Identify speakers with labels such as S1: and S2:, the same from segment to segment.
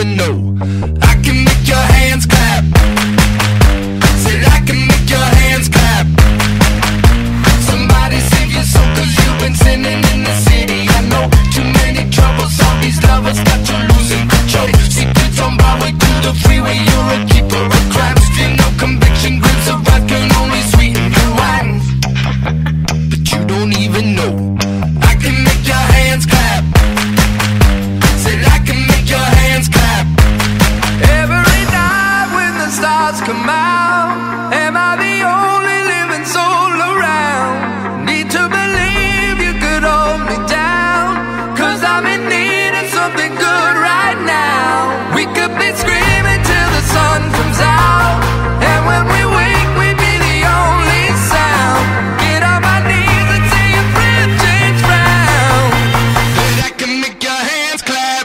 S1: even know. I can make your hands clap. Said I can make your hands clap. Somebody save your soul, cause you've been sinning in the city. I know too many troubles, all these lovers got you losing control. Secrets on Broadway through the freeway, you're a keeper of crabs. Feel no conviction, grips of wrath can only sweeten your wine. But you don't even know. I can make your hands clap. Said I can make your hands clap. Every night when the stars come out, am I the only living soul around? Need to believe you could hold me down, cause I'm in need of something good right now. We could be screaming till the sun comes out, and when we wake we'd be the only sound. Get on my knees and say your friend change round. But I can make your hands clap.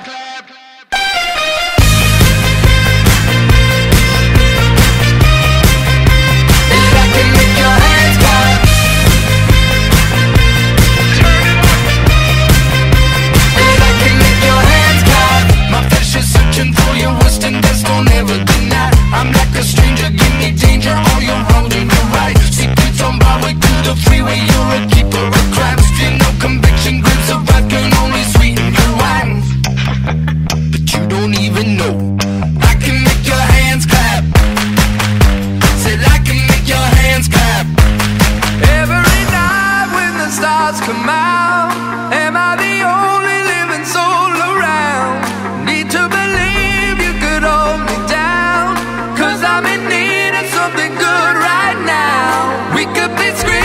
S1: But I can make your hands clap. But I can make your hands clap. My flesh is searching for your worst and best, don't ever deny. I'm like a stranger, give me danger, all you're wrong and you're right. Secrets on Broadway through the freeway, you're a keeper of crabs. Feel no conviction, grips of wrath can only sweeten your wine. But you don't even know. I can make your hands clap. Said I can make your hands clap. Every night when the stars come out, am I the only living soul around? Need to believe you could hold me down, cause I'm in need of something good right now. We could be screaming